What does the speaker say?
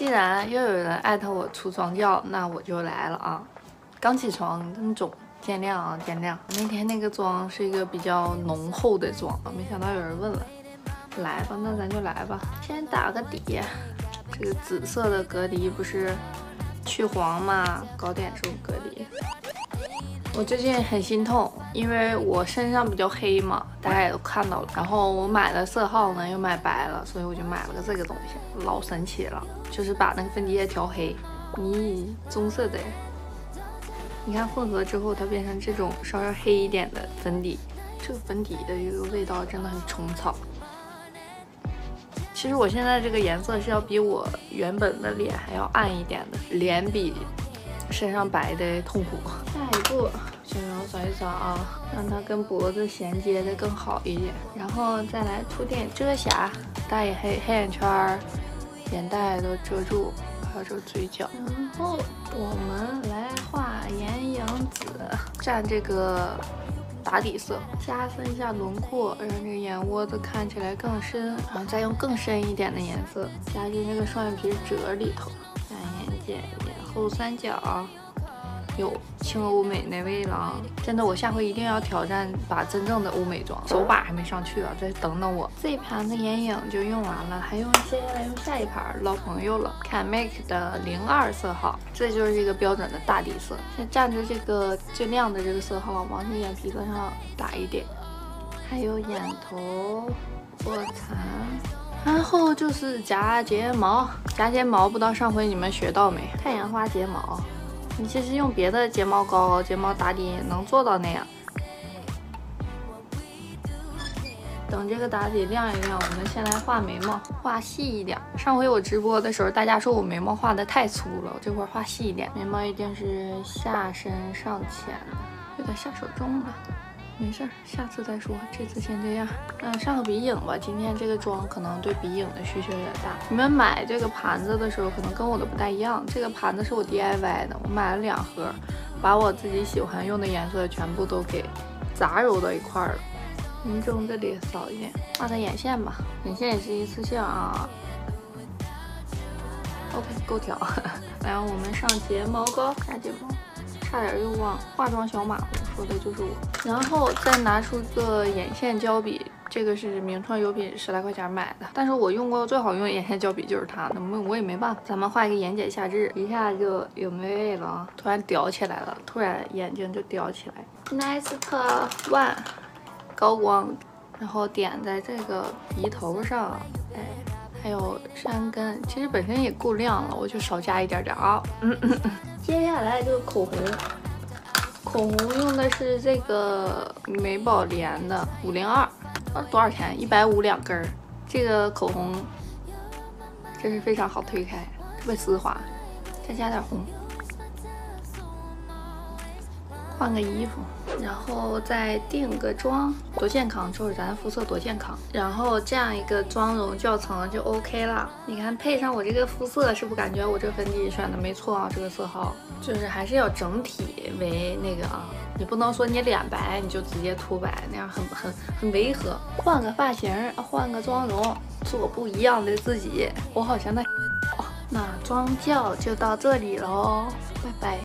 既然又有人艾特我出妆教，那我就来了啊！刚起床，真肿，见谅啊，见谅。那天那个妆是一个比较浓厚的妆，没想到有人问了，来吧，那咱就来吧。先打个底，这个紫色的隔离不是去黄嘛，搞点这种隔离。我最近很心痛，因为我身上比较黑嘛，大家也都看到了。然后我买的色号呢又买白了，所以我就买了个这个东西，老神奇了，就是把那个粉底液调黑。咦，棕色的，你看混合之后它变成这种稍微黑一点的粉底，这个粉底的一个味道真的很虫草。其实我现在这个颜色是要比我原本的脸还要暗一点的，脸比身上白的痛苦。下一步先让我扫一扫啊，让它跟脖子衔接的更好一点，然后再来涂点遮瑕，大眼黑眼圈、眼袋都遮住，还有这个嘴角。然后我们来画眼影紫，蘸这个打底色，加深一下轮廓，让这个眼窝子看起来更深，然后再用更深一点的颜色加进这个双眼皮褶里头，下眼睑、眼后三角。有轻欧美那味了啊！真的，我下回一定要挑战把真正的欧美妆，手把还没上去啊，再等等我。这一盘的眼影就用完了，还用接下来用下一盘老朋友了，看 MAC 的02色号，这就是一个标准的大底色。先蘸着这个最亮的这个色号往你眼皮子上打一点，还有眼头、卧蚕。然后就是夹睫毛，夹睫毛不知道上回你们学到没？太阳花睫毛。你其实用别的睫毛膏、睫毛打底也能做到那样。等这个打底亮一亮，我们先来画眉毛，画细一点。上回我直播的时候，大家说我眉毛画的太粗了，我这会儿画细一点。眉毛一定是下深上浅的，有点下手重了。没事儿，下次再说，这次先这样。上个鼻影吧，今天这个妆可能对鼻影的需求有点大。你们买这个盘子的时候，可能跟我的不太一样。这个盘子是我 DIY 的，我买了2盒，把我自己喜欢用的颜色全部都给杂糅到一块儿了。人中这里扫一点，画个眼线吧，眼线也是一次性啊。OK， 够调。然后我们上睫毛膏，下睫毛。差点又忘，化妆小马虎说的就是我。然后再拿出个眼线胶笔，这个是名创优品10来块钱买的，但是我用过最好用的眼线胶笔就是它，那我也没办法。咱们画一个眼睑下至，一下就有美味了啊！突然吊起来了，突然眼睛就吊起来。Nest One 高光，然后点在这个鼻头上，哎，还有山根，其实本身也够亮了，我就少加一点点啊。接下来这个口红，口红用的是这个美宝莲的502，多少钱？150、2根。这个口红真是非常好推开，特别丝滑。再加点红，换个衣服，然后再定个妆，多健康，就是咱肤色多健康。然后这样一个妆容教程就 OK 了。你看配上我这个肤色，是不是感觉我这个粉底选的没错啊？这个色号就是还是要整体为那个啊，你不能说你脸白你就直接涂白，那样很违和。换个发型，换个妆容，做不一样的自己。我好像那妆教就到这里喽，拜拜。